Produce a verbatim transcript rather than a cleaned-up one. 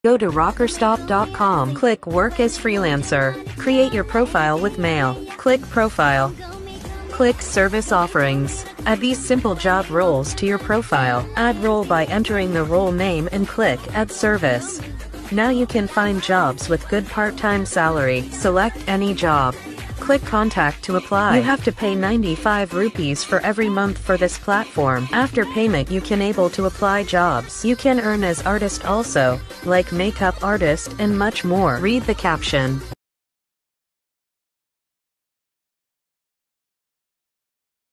Go to rockerstop dot com. Click Work as Freelancer. Create your profile with mail. Click Profile. Click Service Offerings. Add these simple job roles to your profile. Add role by entering the role name and click Add Service. Now you can find jobs with good part-time salary. Select any job. Click Contact to apply. You have to pay ninety-five rupees for every month for this platform. After payment you can able to apply jobs. You can earn as artist also, like makeup artist and much more. Read the caption.